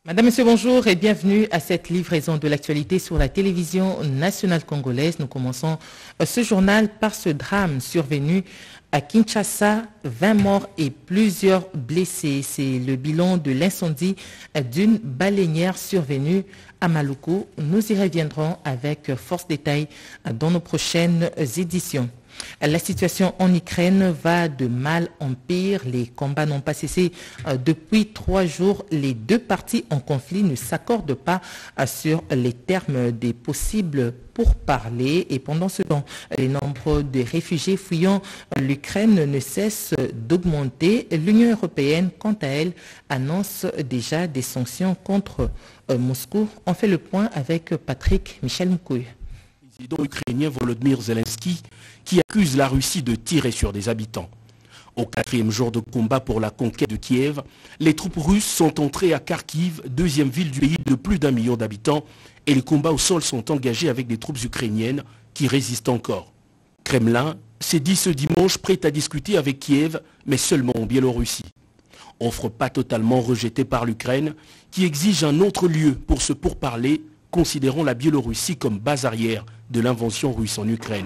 Madame, Monsieur, bonjour et bienvenue à cette livraison de l'actualité sur la télévision nationale congolaise. Nous commençons ce journal par ce drame survenu à Kinshasa, 20 morts et plusieurs blessés. C'est le bilan de l'incendie d'une baleinière survenue à Maluku. Nous y reviendrons avec force détail dans nos prochaines éditions. La situation en Ukraine va de mal en pire. Les combats n'ont pas cessé depuis 3 jours. Les deux parties en conflit ne s'accordent pas sur les termes des possibles pourparlers. Et pendant ce temps, les nombres de réfugiés fuyant l'Ukraine ne cessent d'augmenter. L'Union européenne, quant à elle, annonce déjà des sanctions contre Moscou. On fait le point avec Patrick Michel Moukoui. Le président ukrainien Volodymyr Zelensky qui accuse la Russie de tirer sur des habitants. Au 4e jour de combat pour la conquête de Kiev, les troupes russes sont entrées à Kharkiv, deuxième ville du pays de plus d'1 million d'habitants, et les combats au sol sont engagés avec des troupes ukrainiennes qui résistent encore. Kremlin s'est dit ce dimanche prêt à discuter avec Kiev, mais seulement en Biélorussie. Offre pas totalement rejetée par l'Ukraine, qui exige un autre lieu pour se pourparler, considérant la Biélorussie comme base arrière de l'invention russe en Ukraine.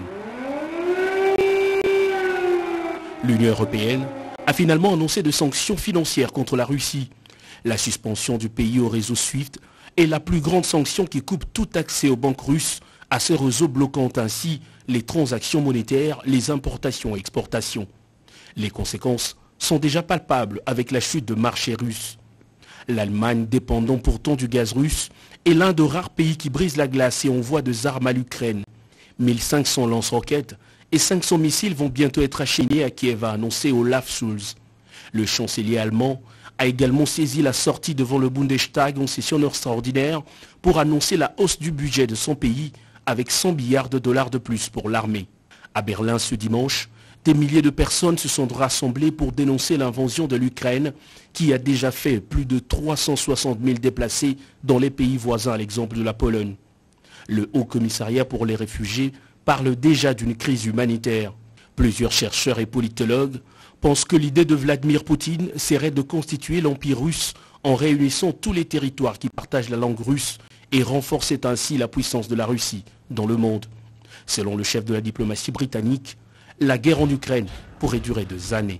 L'Union européenne a finalement annoncé de sanctions financières contre la Russie. La suspension du pays au réseau SWIFT est la plus grande sanction qui coupe tout accès aux banques russes à ce réseau, bloquant ainsi les transactions monétaires, les importations et exportations. Les conséquences sont déjà palpables avec la chute de marché russe. L'Allemagne, dépendant pourtant du gaz russe, est l'un des rares pays qui brise la glace et envoie des armes à l'Ukraine. 1500 lance-roquettes et 500 missiles vont bientôt être acheminés à Kiev, a annoncé Olaf Scholz. Le chancelier allemand a également saisi la sortie devant le Bundestag en session extraordinaire pour annoncer la hausse du budget de son pays avec 100 milliards de dollars de plus pour l'armée. À Berlin ce dimanche, des milliers de personnes se sont rassemblées pour dénoncer l'invasion de l'Ukraine qui a déjà fait plus de 360 000 déplacés dans les pays voisins à l'exemple de la Pologne. Le Haut Commissariat pour les réfugiés parle déjà d'une crise humanitaire. Plusieurs chercheurs et politologues pensent que l'idée de Vladimir Poutine serait de constituer l'Empire russe en réunissant tous les territoires qui partagent la langue russe et renforcer ainsi la puissance de la Russie dans le monde. Selon le chef de la diplomatie britannique, la guerre en Ukraine pourrait durer 2 années.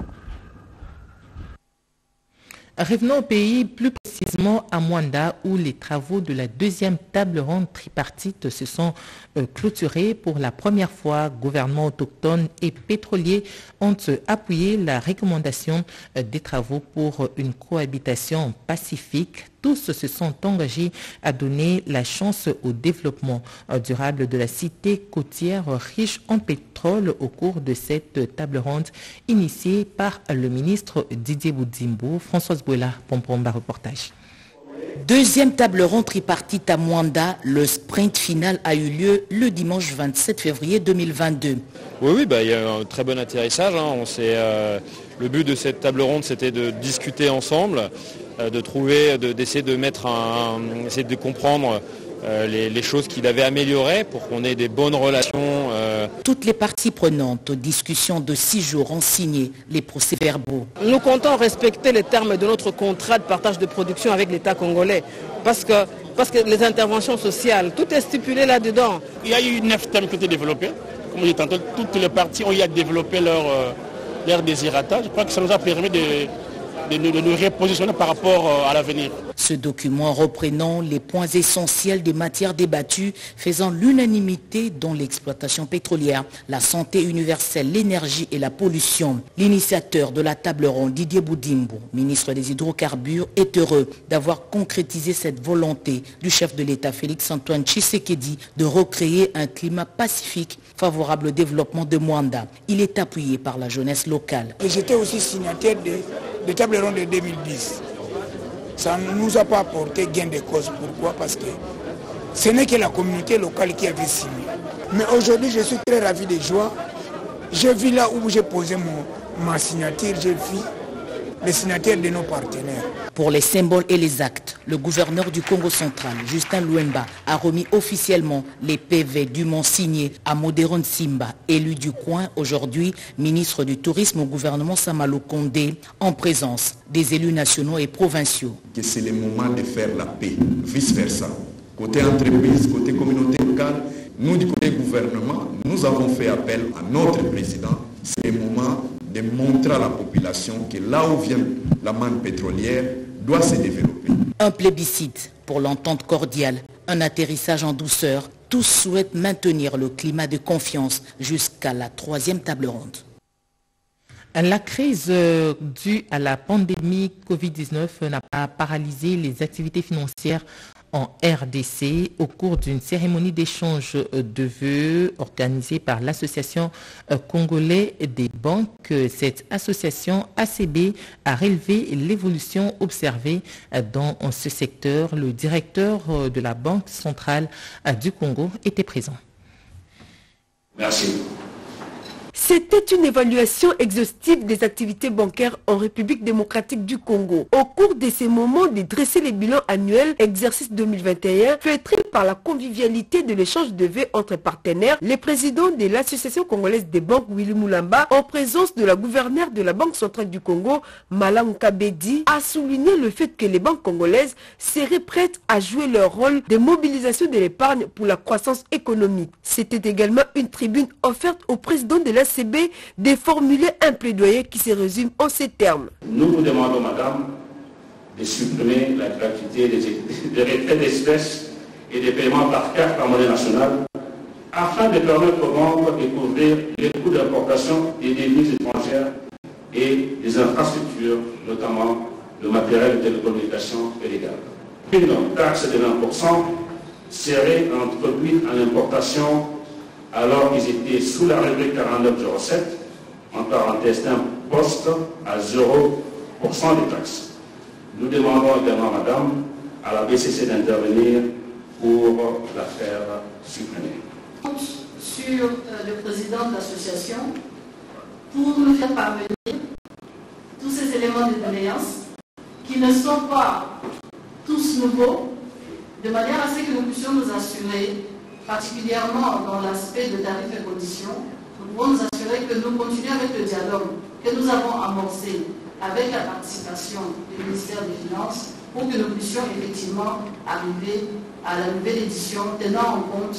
Revenons au pays, plus précisément à Mwanda, où les travaux de la 2e table ronde tripartite se sont clôturés. Pour la première fois, gouvernements autochtones et pétroliers ont appuyé la recommandation des travaux pour une cohabitation pacifique. Tous se sont engagés à donner la chance au développement durable de la cité côtière riche en pétrole au cours de cette table ronde initiée par le ministre Didier Boudzimbo. Françoise Bouela, Pompomba, reportage. 2e table ronde tripartite à Mwanda, le sprint final a eu lieu le dimanche 27 février 2022. Oui, il y a un très bon atterrissage. Le but de cette table ronde, c'était de discuter ensemble, d'essayer de essayer de comprendre les choses qu'il avait améliorées pour qu'on ait des bonnes relations. Toutes les parties prenantes aux discussions de 6 jours ont signé les procès-verbaux. Nous comptons respecter les termes de notre contrat de partage de production avec l'État congolais parce que les interventions sociales, tout est stipulé là-dedans. Il y a eu 9 thèmes qui ont été développés. Comme je disais tantôt, toutes les parties ont développé leur désirata. Je crois que ça nous a permis de nous repositionner par rapport à l'avenir. Ce document reprenant les points essentiels des matières débattues faisant l'unanimité dont l'exploitation pétrolière, la santé universelle, l'énergie et la pollution. L'initiateur de la table ronde, Didier Boudzimbo, ministre des Hydrocarbures, est heureux d'avoir concrétisé cette volonté du chef de l'État Félix-Antoine Tshisekedi de recréer un climat pacifique favorable au développement de Mwanda. Il est appuyé par la jeunesse locale. J'étais aussi signataire de table ronde de 2010. Ça ne nous a pas apporté gain de cause. Pourquoi? Parce que ce n'est que la communauté locale qui avait signé. Mais aujourd'hui, je suis très ravi de joie. Je vis là où j'ai posé ma signature, je vis les signataires de nos partenaires. Pour les symboles et les actes, le gouverneur du Congo central, Justin Luemba, a remis officiellement les PV dûment signés à Modéron Simba, élu du coin, aujourd'hui ministre du Tourisme au gouvernement Samalo Kondé, en présence des élus nationaux et provinciaux. Que c'est le moment de faire la paix, vice-versa. Côté entreprise, côté communauté locale, nous du côté gouvernement, nous avons fait appel à notre président. C'est le moment de montrer à la population que là où vient la manne pétrolière doit se développer. Un plébiscite pour l'entente cordiale, un atterrissage en douceur. Tous souhaitent maintenir le climat de confiance jusqu'à la 3e table ronde. La crise due à la pandémie Covid-19 n'a pas paralysé les activités financières en RDC au cours d'une cérémonie d'échange de vœux organisée par l'Association congolaise des banques. Cette association ACB a relevé l'évolution observée dans ce secteur. Le directeur de la Banque centrale du Congo était présent. Merci. C'était une évaluation exhaustive des activités bancaires en République démocratique du Congo. Au cours de ces moments de dresser les bilans annuels exercice 2021, feutrés par la convivialité de l'échange de vœux entre partenaires, le président de l'Association congolaise des banques, Willy Moulamba, en présence de la gouverneure de la Banque centrale du Congo, Malang Kabedi, a souligné le fait que les banques congolaises seraient prêtes à jouer leur rôle de mobilisation de l'épargne pour la croissance économique. C'était également une tribune offerte au président de l'ACB de formuler un plaidoyer qui se résume en ces termes. Nous vous demandons, madame, de supprimer la gratuité des retraits d'espèces et des paiements par carte en monnaie nationale afin de permettre aux banques de couvrir les coûts d'importation des devises étrangères et des infrastructures, notamment le matériel de télécommunication illégal. Une taxe de 20% serait introduite en importation alors qu'ils étaient sous la rubrique 4907, en parenthèse d'un poste à 0% de taxes. Nous demandons également, madame, à la BCC d'intervenir pour la faire supprimer. Sur le président de l'association pour nous faire parvenir tous ces éléments de doléance qui ne sont pas tous nouveaux, de manière à ce que nous puissions nous assurer, particulièrement dans l'aspect de tarifs et conditions, nous pouvons nous assurer que nous continuons avec le dialogue que nous avons amorcé avec la participation du ministère des Finances pour que nous puissions effectivement arriver à la nouvelle édition tenant en compte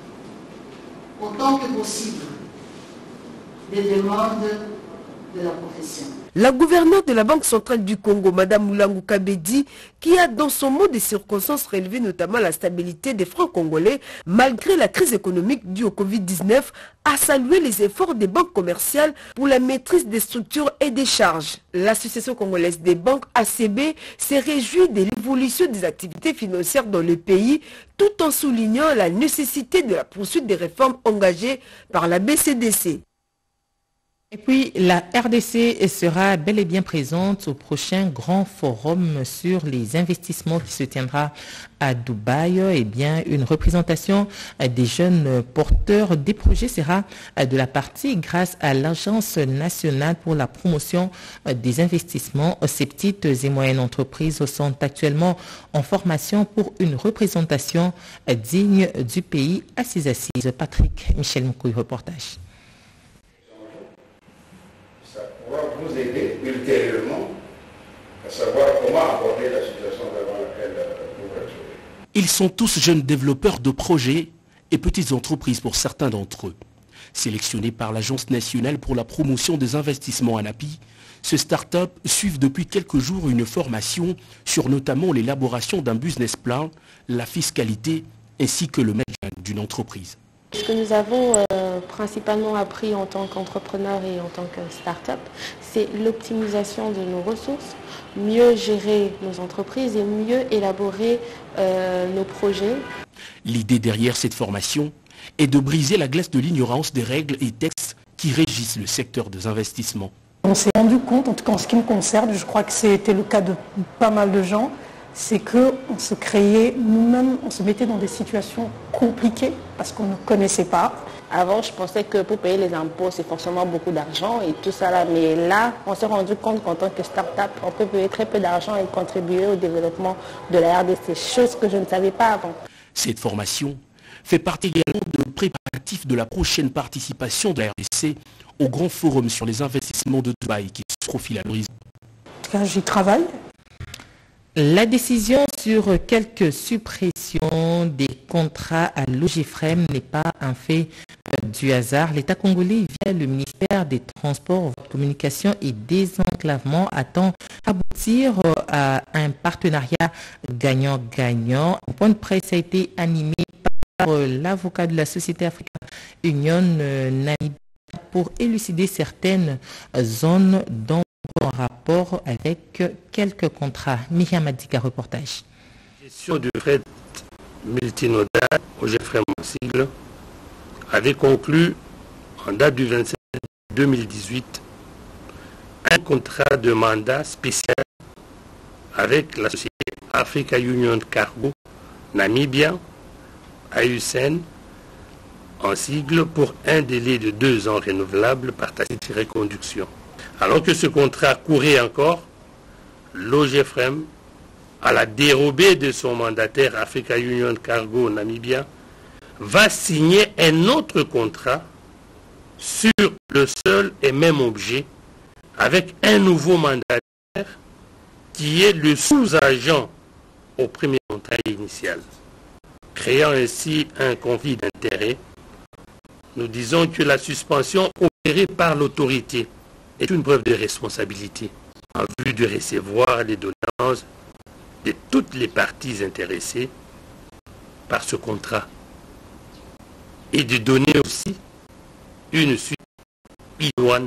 autant que possible des demandes de la profession. La gouverneure de la Banque centrale du Congo, Mme Moulangu Kabedi, qui a dans son mot des circonstances relevé notamment la stabilité des francs congolais malgré la crise économique due au Covid-19, a salué les efforts des banques commerciales pour la maîtrise des structures et des charges. L'Association congolaise des banques ACB s'est réjouie de l'évolution des activités financières dans le pays tout en soulignant la nécessité de la poursuite des réformes engagées par la BCDC. Et puis, la RDC sera bel et bien présente au prochain grand forum sur les investissements qui se tiendra à Dubaï. Eh bien, une représentation des jeunes porteurs des projets sera de la partie grâce à l'Agence nationale pour la promotion des investissements. Ces petites et moyennes entreprises sont actuellement en formation pour une représentation digne du pays à ses assises. Patrick Michel Moukoui, reportage. Vous aider ultérieurement à savoir comment aborder la situation devant laquelle nous vous retrouvez. Ils sont tous jeunes développeurs de projets et petites entreprises pour certains d'entre eux. Sélectionnés par l'Agence nationale pour la promotion des investissements ANAPI, ce start-up suivent depuis quelques jours une formation sur notamment l'élaboration d'un business plan, la fiscalité ainsi que le management d'une entreprise. Ce que nous avons principalement appris en tant qu'entrepreneur et en tant que start-up, c'est l'optimisation de nos ressources, mieux gérer nos entreprises et mieux élaborer nos projets. L'idée derrière cette formation est de briser la glace de l'ignorance des règles et textes qui régissent le secteur des investissements. On s'est rendu compte, en tout cas en ce qui me concerne, je crois que c'était le cas de pas mal de gens, c'est qu'on se créait nous-mêmes, on se mettait dans des situations compliquées parce qu'on ne connaissait pas. Avant, je pensais que pour payer les impôts, c'est forcément beaucoup d'argent et tout ça là. Mais là, on s'est rendu compte qu'en tant que start-up, on peut payer très peu d'argent et contribuer au développement de la RDC, chose que je ne savais pas avant. Cette formation fait partie également de préparatifs de la prochaine participation de la RDC au grand forum sur les investissements de Dubaï qui se profile à l'horizon. En tout cas, j'y travaille. La décision sur quelques suppressions des contrats à l'OGFREM n'est pas un fait du hasard. L'État congolais, via le ministère des Transports, Communications et Désenclavement, attend aboutir à un partenariat gagnant-gagnant. Un point de presse a été animé par l'avocat de la Société Africaine Union Namibia pour élucider certaines zones dont en rapport avec quelques contrats. Myriam Adika, reportage. La gestion du fret multinodal au OGFREM en sigle avait conclu en date du 27 2018 un contrat de mandat spécial avec la société Africa Union Cargo Namibia, AUSN, en sigle pour un délai de 2 ans renouvelable par tacite reconduction. Alors que ce contrat courait encore, l'OGFREM, à la dérobée de son mandataire Africa Union Cargo Namibia, va signer un autre contrat sur le seul et même objet avec un nouveau mandataire qui est le sous-agent au premier contrat initial. Créant ainsi un conflit d'intérêts, nous disons que la suspension opérée par l'autorité est une preuve de responsabilité en vue de recevoir les doléances de toutes les parties intéressées par ce contrat et de donner aussi une suite idoine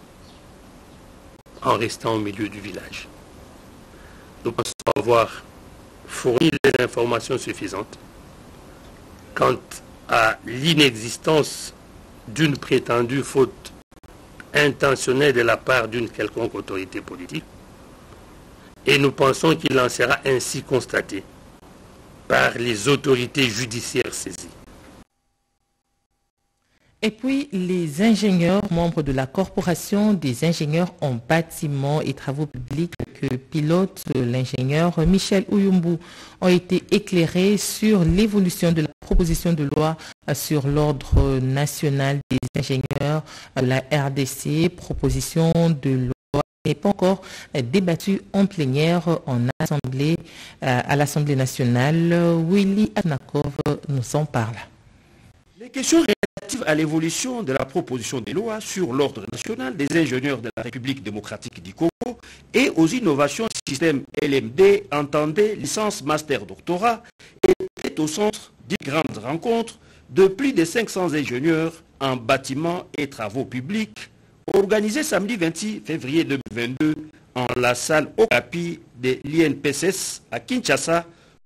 en restant au milieu du village. Nous pensons avoir fourni les informations suffisantes quant à l'inexistence d'une prétendue faute intentionnelle de la part d'une quelconque autorité politique, et nous pensons qu'il en sera ainsi constaté par les autorités judiciaires saisies. Et puis, les ingénieurs, membres de la Corporation des ingénieurs en bâtiments et travaux publics que pilote l'ingénieur Michel Ouyumbu, ont été éclairés sur l'évolution de la proposition de loi sur l'ordre national des ingénieurs, la RDC, proposition de loi n'est pas encore débattue en plénière à l'Assemblée nationale. Willy Adnakov nous en parle. Les questions relatives à l'évolution de la proposition de loi sur l'ordre national des ingénieurs de la République démocratique du Congo et aux innovations du système LMD entendait licence master doctorat était au centre d'une grande rencontre de plus de 500 ingénieurs en bâtiments et travaux publics organisée samedi 26 février 2022 en la salle Okapi de l'INPSS à Kinshasa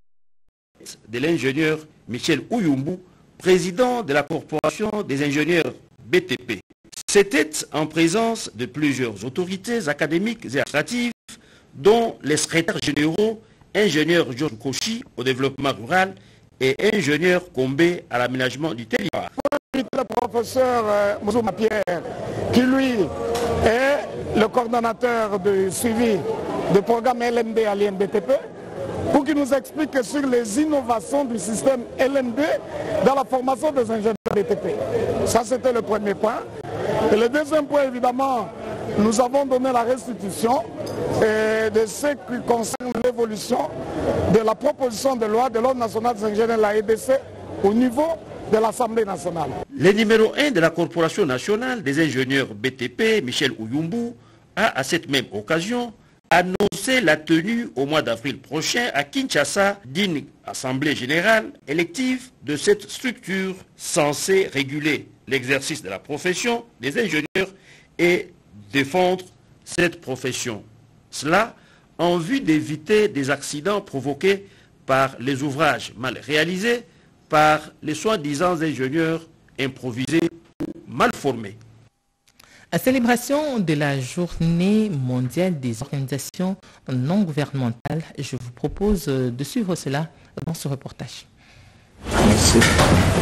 de l'ingénieur Michel Ouyumbu, président de la Corporation des ingénieurs BTP. C'était en présence de plusieurs autorités académiques et administratives, dont les secrétaires généraux, ingénieur Georges Kochi au développement rural et ingénieur Kombé à l'aménagement du territoire. Le professeur Mouzouma Pierre, qui lui est le coordonnateur de suivi du programme LMD à l'INBTP, pour qu'il nous explique sur les innovations du système LMD dans la formation des ingénieurs BTP. Ça, c'était le premier point. Et le deuxième point, évidemment, nous avons donné la restitution de ce qui concerne l'évolution de la proposition de loi de l'Ordre national des ingénieurs de la RDC au niveau de l'Assemblée nationale. Le numéro 1 de la Corporation nationale des ingénieurs BTP, Michel Ouyumbu, a à cette même occasion annoncé la tenue au mois d'avril prochain à Kinshasa d'une assemblée générale élective de cette structure censée réguler l'exercice de la profession des ingénieurs et défendre cette profession. Cela en vue d'éviter des accidents provoqués par les ouvrages mal réalisés, par les soi-disant ingénieurs improvisés ou mal formés. À célébration de la journée mondiale des organisations non gouvernementales, je vous propose de suivre cela dans ce reportage. Merci.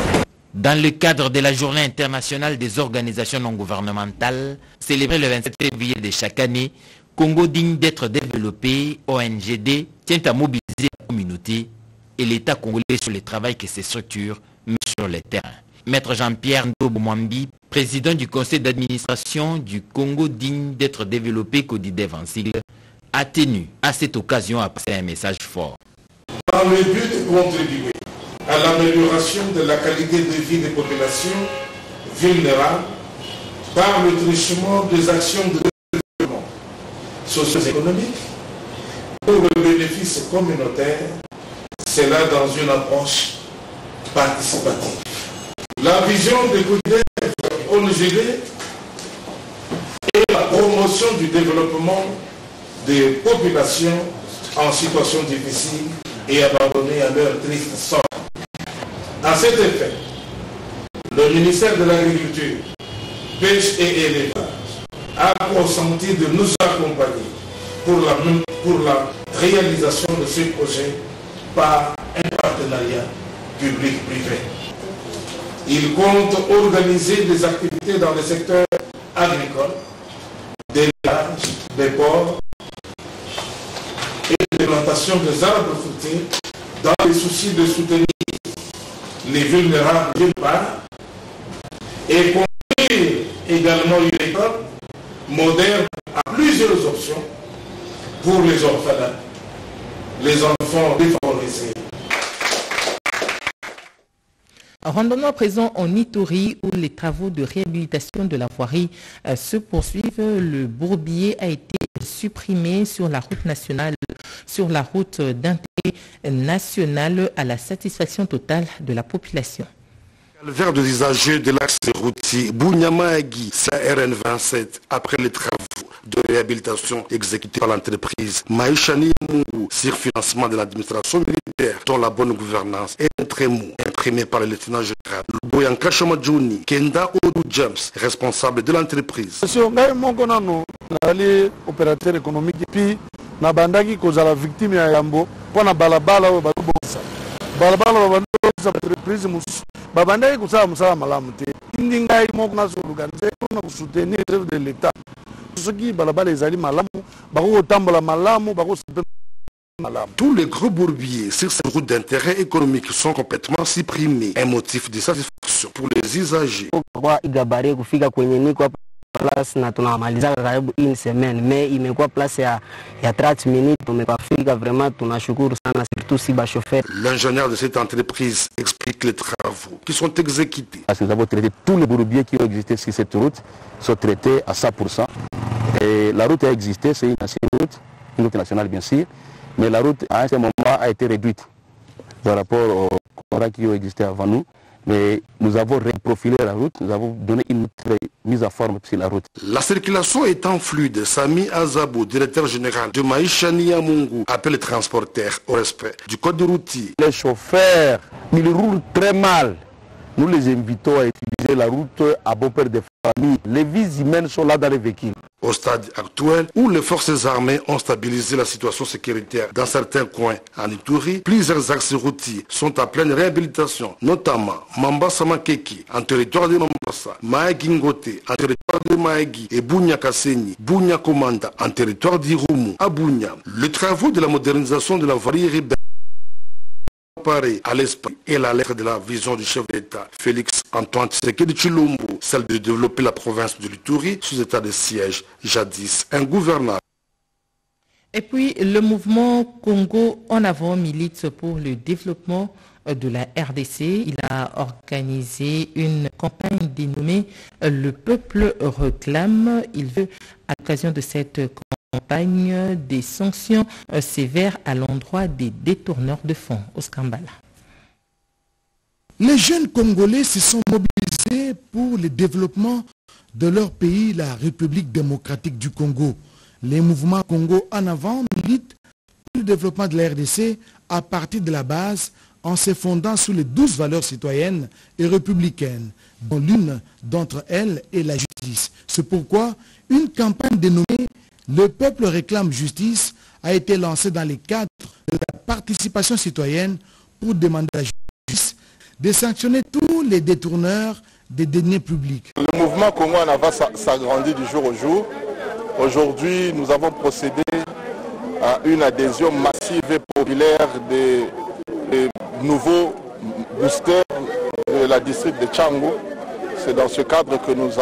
Dans le cadre de la Journée internationale des organisations non gouvernementales, célébrée le 27 février de chaque année, Congo digne d'être développé, ONGD, tient à mobiliser la communauté et l'État congolais sur le travail que ces structures mettent sur le terrain. Maître Jean-Pierre Ndobo-Mwambi, président du conseil d'administration du Congo digne d'être développé, CODIDEV en sigle, a tenu à cette occasion à passer un message fort. Dans le but de contribuer à l'amélioration de la qualité de vie des populations vulnérables par le truchement des actions de développement socio-économique pour le bénéfice communautaire, c'est là dans une approche participative. La vision de CODIDEV ONGD est la promotion du développement des populations en situation difficile et abandonnées à leur triste sort. À cet effet, le ministère de l'Agriculture, Pêche et Élevage a consenti de nous accompagner pour la réalisation de ce projet par un partenariat public-privé. Il compte organiser des activités dans le secteur agricole, d'élevage, des ports et de plantation des arbres fruitiers dans le souci de soutenir les vulnérables d'une part et construire également une école moderne à plusieurs options pour les orphelins, les enfants défavorisés. Rendons-nous à présent en Ituri où les travaux de réhabilitation de la voirie se poursuivent. Le bourbier a été supprimé sur la route nationale, sur la route d'intérêt national à la satisfaction totale de la population. Le calvaire des usagers de l'axe routier Bunyama-Agui, RN27, après les travaux de réhabilitation exécutés par l'entreprise Maïchani Mungu sur financement de l'administration militaire dont la bonne gouvernance est un très mot imprimé par le lieutenant général Boyanka Chamadjouni, Kenda Odu James, responsable de l'entreprise. Opérateur économique puis na bandaki kozala victime ya yambo pona balabala o balubosa balabala babandoza entreprise musu babandaki kusala musala malamu te indingai moko na so organiser na soutenir chef de l'état soki balabala ezali malamu bako tambola malamu bako malamu. Tous les gros bourbiers sur cette route d'intérêt économique sont complètement supprimés, un motif de satisfaction pour les usagers. Igabare kufika kwenye niko place na tunamaliza karibu une semaine mais imekuwa place ya 30 minutes tumefika vraiment tunashukuru sana surtout si ba chauffeur. L'ingénieur de cette entreprise explique les travaux qui sont exécutés. Nous avons traité tous les bourbiers qui ont existé sur cette route sont traités à 100%. Et la route a existé, c'est une ancienne route, une route nationale bien sûr, mais la route à un certain moment a été réduite par rapport aux contrats qui ont existé avant nous. Mais nous avons reprofilé la route, nous avons donné une mise à forme sur la route. La circulation étant fluide, Sami Azabou, directeur général de Maïchani Mungu, appelle les transporteurs au respect du code routier. Les chauffeurs, ils roulent très mal. Nous les invitons à utiliser la route à bon père des familles. Les vies humaines sont là dans les véhicules. Au stade actuel où les forces armées ont stabilisé la situation sécuritaire dans certains coins en Ituri, plusieurs axes routiers sont en pleine réhabilitation, notamment Mambasa-Makeki en territoire de Mambasa, Maïgingote en territoire de Maïgi et Bunya-Kasenyi, Bunya-Komanda en territoire d'Irumu, à Bunya. Le travaux de la modernisation de la voirie urbaine à l'esprit et la lettre de la vision du chef d'État Félix Antoine Tshisekedi Tshilombo, celle de développer la province de l'Ituri sous état de siège, jadis ingouvernable. Et puis le mouvement Congo en avant milite pour le développement de la RDC. Il a organisé une campagne dénommée Le peuple réclame. Il veut, à l'occasion de cette campagne, des sanctions sévères à l'endroit des détourneurs de fonds. Oskambala. Les jeunes Congolais se sont mobilisés pour le développement de leur pays, la République démocratique du Congo. Les mouvements Congo en avant militent pour le développement de la RDC à partir de la base en se fondant sur les 12 valeurs citoyennes et républicaines, dont l'une d'entre elles est la justice. C'est pourquoi une campagne dénommée « Le peuple réclame justice » a été lancée dans le cadre de la participation citoyenne pour demander à la justice de sanctionner tous pour les détourneurs des deniers publics. Le mouvement Congo en avant s'agrandit du jour au jour. Aujourd'hui, nous avons procédé à une adhésion massive et populaire des nouveaux boosters de la district de Tchango. C'est dans ce cadre que nous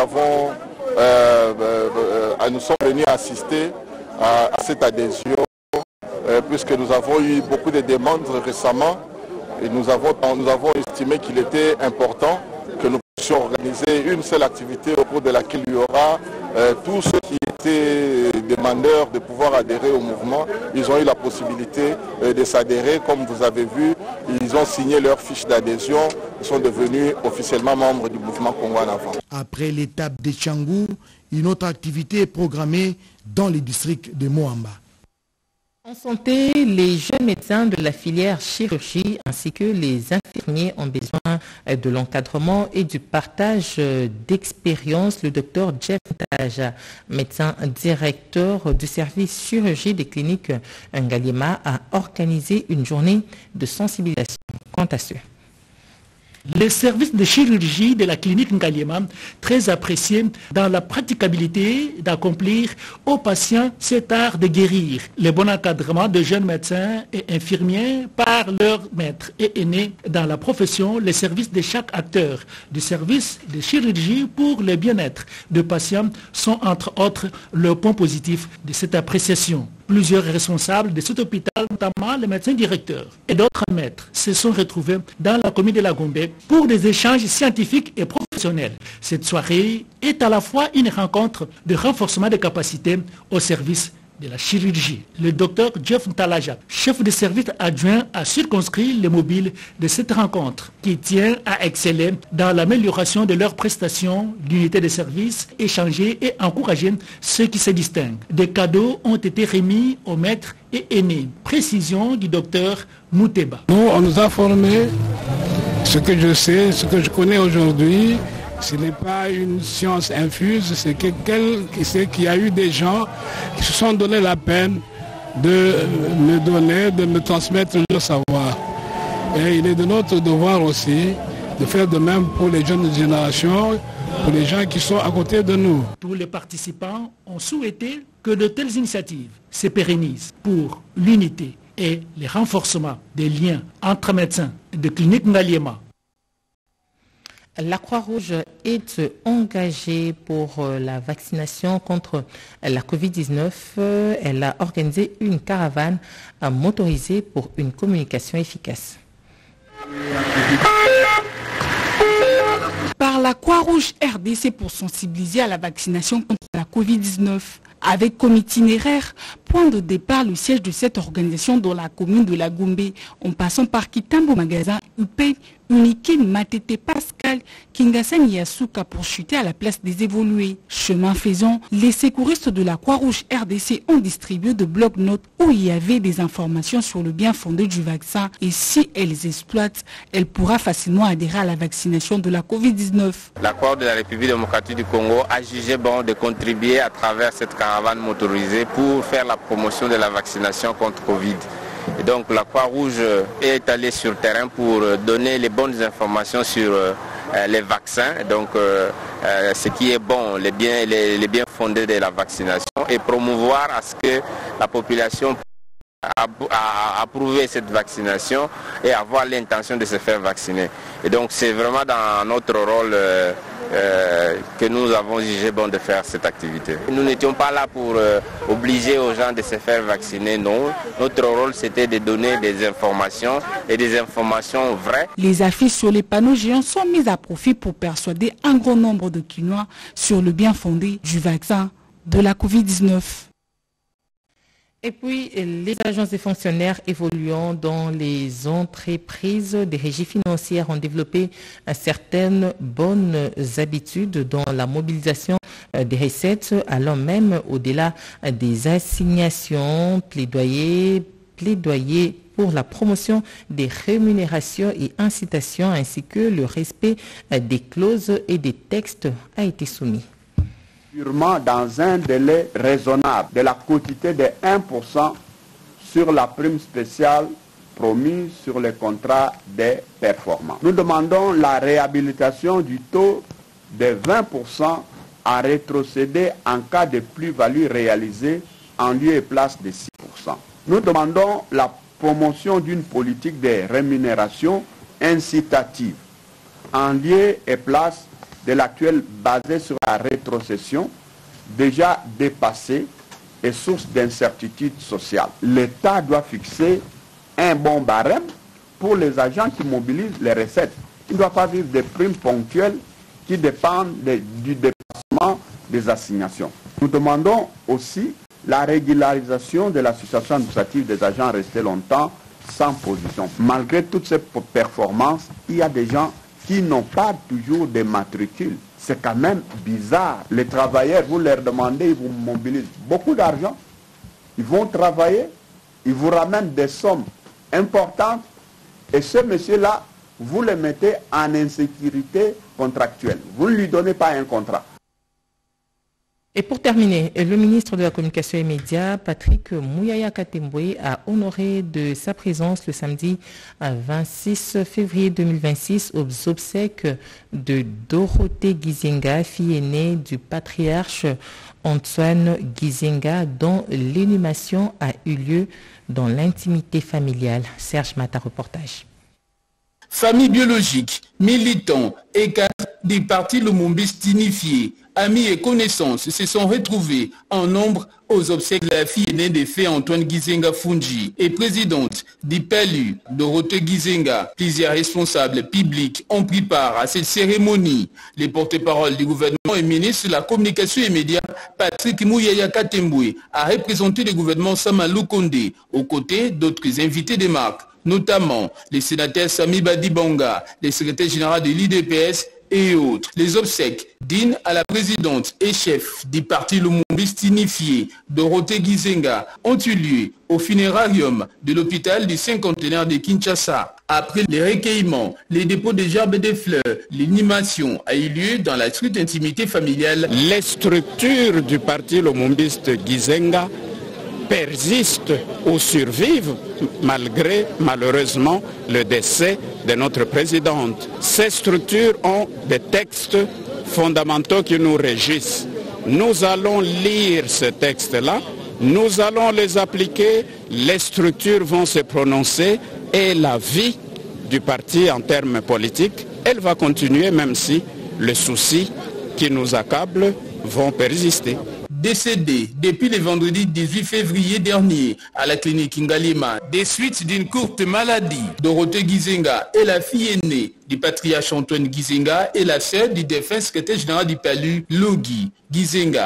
sommes venus assister à cette adhésion, puisque nous avons eu beaucoup de demandes récemment et nous avons estimé qu'il était important que nous puissions organiser une seule activité au cours de laquelle il y aura tous ceux qui étaient demandeurs de pouvoir adhérer au mouvement. Ils ont eu la possibilité de s'adhérer. Comme vous avez vu, ils ont signé leur fiche d'adhésion. Ils sont devenus officiellement membres du mouvement Congo en avant. Après l'étape de Tchangou, une autre activité est programmée dans le district de Moamba. En santé, les jeunes médecins de la filière chirurgie ainsi que les infirmiers ont besoin de l'encadrement et du partage d'expérience. Le docteur Jeff Ntalaja, médecin directeur du service chirurgie des cliniques Ngaliema, a organisé une journée de sensibilisation quant à ce. Le service de chirurgie de la clinique Ngaliema, très apprécié dans la praticabilité d'accomplir aux patients cet art de guérir. Le bon encadrement de jeunes médecins et infirmiers par leurs maîtres et aînés dans la profession, les services de chaque acteur du service de chirurgie pour le bien-être de patients sont entre autres le point positif de cette appréciation. Plusieurs responsables de cet hôpital, notamment le médecin directeur et d'autres maîtres, se sont retrouvés dans la commune de la Gombe pour des échanges scientifiques et professionnels. Cette soirée est à la fois une rencontre de renforcement des capacités au service de la chirurgie. Le docteur Jeff Ntalaja, chef de service adjoint, a circonscrit les mobiles de cette rencontre qui tient à exceller dans l'amélioration de leurs prestations d'unité de service, échanger et encourager ceux qui se distinguent. Des cadeaux ont été remis aux maîtres et aînés. Précision du docteur Mouteba. Nous, on nous a formés, ce que je sais, ce que je connais aujourd'hui. Ce n'est pas une science infuse, c'est qu'il y a eu des gens qui se sont donné la peine de me donner, de me transmettre leur savoir. Et il est de notre devoir aussi de faire de même pour les jeunes générations, pour les gens qui sont à côté de nous. Tous les participants ont souhaité que de telles initiatives se pérennisent pour l'unité et le renforcement des liens entre médecins de clinique Ngaliema. La Croix-Rouge est engagée pour la vaccination contre la Covid-19. Elle a organisé une caravane motorisée pour une communication efficace. Par la Croix-Rouge RDC pour sensibiliser à la vaccination contre la Covid-19. Avec comme itinéraire, point de départ le siège de cette organisation dans la commune de la Gombe, en passant par Kitambo Magasin, Upei, Uniké, Matete, Pascal, Kingasen et Asuka pour chuter à la place des évolués. Chemin faisant, les secouristes de la Croix-Rouge RDC ont distribué de blocs-notes où il y avait des informations sur le bien fondé du vaccin et si elles exploitent, elle pourra facilement adhérer à la vaccination de la Covid-19. La Croix-Rouge de la République démocratique du Congo a jugé bon de contribuer à travers cette caravane motorisée pour faire la promotion de la vaccination contre Covid. Et donc la Croix-Rouge est allée sur le terrain pour donner les bonnes informations sur les vaccins, donc ce qui est bon, les biens fondés de la vaccination et promouvoir à ce que la population approuver cette vaccination et avoir l'intention de se faire vacciner. Et donc c'est vraiment dans notre rôle que nous avons jugé bon de faire cette activité. Nous n'étions pas là pour obliger aux gens de se faire vacciner, non. Notre rôle c'était de donner des informations et des informations vraies. Les affiches sur les panneaux géants sont mises à profit pour persuader un grand nombre de Kinois sur le bien fondé du vaccin de la Covid-19. Et puis, les agences et fonctionnaires évoluant dans les entreprises des régies financières ont développé certaines bonnes habitudes dans la mobilisation des recettes, allant même au-delà des assignations, plaidoyer pour la promotion des rémunérations et incitations, ainsi que le respect des clauses et des textes a été soumis. Dans un délai raisonnable de la quotité de 1% sur la prime spéciale promis sur les contrats des performants. Nous demandons la réhabilitation du taux de 20% à rétrocéder en cas de plus-value réalisée en lieu et place de 6%. Nous demandons la promotion d'une politique de rémunération incitative en lieu et place de l'actuelle basée sur la rétrocession déjà dépassée et source d'incertitude sociale. L'État doit fixer un bon barème pour les agents qui mobilisent les recettes. Il ne doit pas vivre des primes ponctuelles qui dépendent du dépassement des assignations. Nous demandons aussi la régularisation de la situation administrative des agents restés longtemps sans position. Malgré toutes ces performances, il y a des gens qui n'ont pas toujours de matricule. C'est quand même bizarre. Les travailleurs, vous leur demandez, ils vous mobilisent beaucoup d'argent, ils vont travailler, ils vous ramènent des sommes importantes, et ce monsieur-là, vous le mettez en insécurité contractuelle. Vous ne lui donnez pas un contrat. Et pour terminer, le ministre de la Communication et Médias, Patrick Mouyaya Katembwe, a honoré de sa présence le samedi 26 février 2026 aux obsèques de Dorothée Gizenga, fille aînée du patriarche Antoine Gizenga, dont l'inhumation a eu lieu dans l'intimité familiale. Serge Mata, reportage. Famille biologique, militants et cadres des partis lumumbistes unifiés, amis et connaissances se sont retrouvés en nombre aux obsèques de la fille aînée des faits Antoine Gizenga Fungi et présidente du PLU, Dorothée Gizenga. Plusieurs responsables publics ont pris part à cette cérémonie. Les porte-paroles du gouvernement et ministre de la Communication et Médias, Patrick Mouyaya Katembwe, a représenté le gouvernement Samalou Kondé aux côtés d'autres invités de marque, notamment les sénateurs Sami Badibanga, le secrétaire général de l'IDPS et autres. Les obsèques dignes à la présidente et chef du parti lumumbiste unifié, Dorothée Gizenga, ont eu lieu au funérarium de l'hôpital du cinquantenaire de Kinshasa. Après les recueillements, les dépôts de gerbes et de fleurs, l'inhumation a eu lieu dans la stricte intimité familiale. Les structures du parti lumumbiste Gizenga persistent ou survivent malgré malheureusement le décès de notre présidente. Ces structures ont des textes fondamentaux qui nous régissent. Nous allons lire ces textes-là, nous allons les appliquer, les structures vont se prononcer et la vie du parti en termes politiques, elle va continuer même si les soucis qui nous accablent vont persister. Décédé depuis le vendredi 18 février dernier à la clinique Ngalima des suites d'une courte maladie. Dorothée Gizenga est la fille aînée du patriarche Antoine Gizenga et la sœur du défunt secrétaire général du PALU, Logi Gizenga.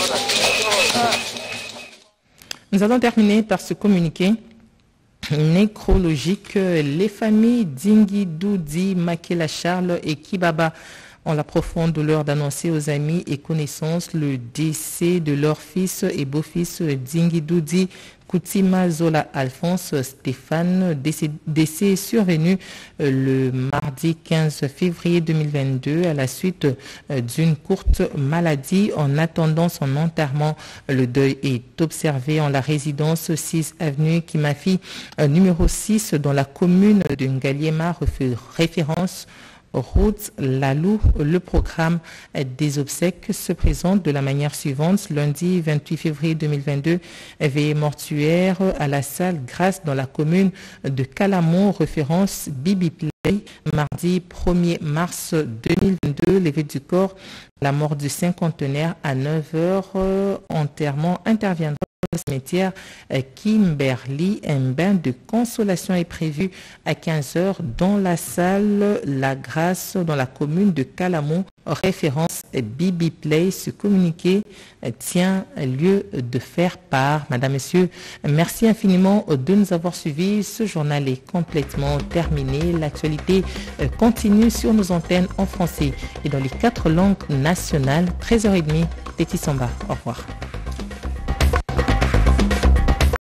Nous allons terminer par ce communiqué nécrologique. Les familles Dingui Doudi, Makela Charles et Kibaba ont la profonde douleur d'annoncer aux amis et connaissances le décès de leur fils et beau-fils Dingui Doudi Koutima Zola Alphonse Stéphane, décès survenu le mardi 15 février 2022 à la suite d'une courte maladie. En attendant son enterrement, le deuil est observé en la résidence 6 avenue Kimafi, numéro 6, dans la commune de Ngaliema, référence route Lalou. Le programme des obsèques se présente de la manière suivante. Lundi 28 février 2022, veillée mortuaire à la salle Grâce dans la commune de Calamon, référence Bibi Play. Mardi 1er mars 2022, levée du corps, la mort du cinquantenaire à 9h. Enterrement interviendra au cimetière Kimberly. Un bain de consolation est prévu à 15h dans la salle La Grâce dans la commune de Calamon, référence Bibi Play. Ce communiqué tient lieu de faire part. Madame, Messieurs, merci infiniment de nous avoir suivis. Ce journal est complètement terminé. L'actualité continue sur nos antennes en français et dans les 4 langues nationales. 13h30, Téti Samba. Au revoir.